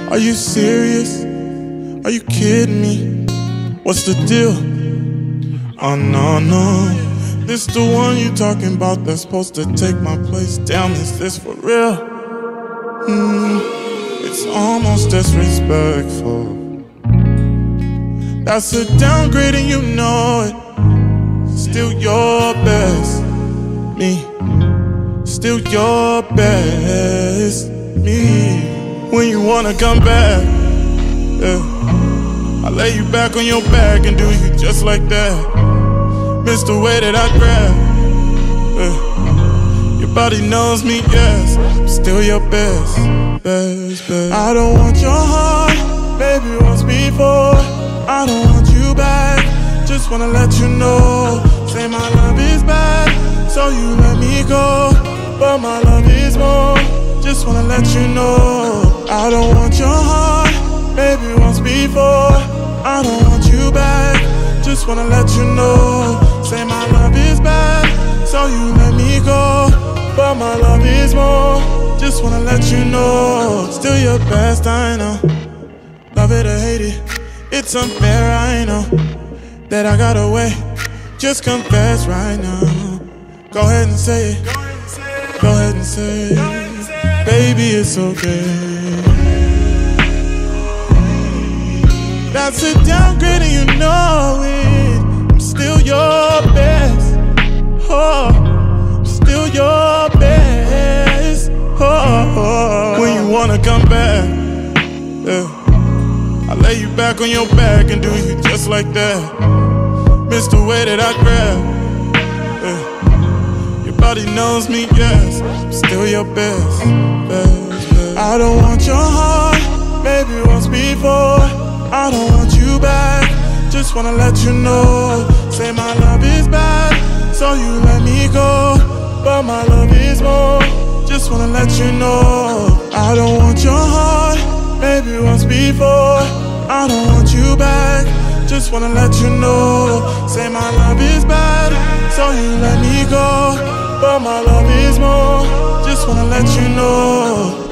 Are you serious? Are you kidding me? What's the deal? Oh no, no. This the one you talking about that's supposed to take my place. Damn, is this for real? It's almost disrespectful. That's a downgrade and you know it. Still your best, me. Still your best, me. When you wanna come back, yeah, I lay you back on your back and do you just like that. Miss the way that I grab, yeah. Your body knows me, yes. I'm still your best, best. I don't want your heart, baby, once before. I don't want you back, just wanna let you know. Say my love is bad, so you let me go. But my love is more, just wanna let you know. I don't want your heart, baby, once before. I don't want you back, just wanna let you know. Say my love is bad, so you let me go. But my love is more, just wanna let you know. Still your best, I know. Love it or hate it, it's unfair, I know. That I got away, just confess right now. Go ahead and say it, go ahead and say it. Baby, it's okay. That's a downgrade and you know it. I'm still your best, oh, I'm still your best, oh. When you wanna come back, yeah, I lay you back on your back and do you just like that. Miss the way that I grab, yeah. Your body knows me, yes. I'm still your best, best. I don't want your heart, maybe once before. I don't want you back, just wanna let you know. Say my love is bad, so you let me go. But my love is more, just wanna let you know. I don't want your heart, maybe once before. I don't want you back, just wanna let you know. Say my love is bad, so you let me go. But my love is more, just wanna let you know.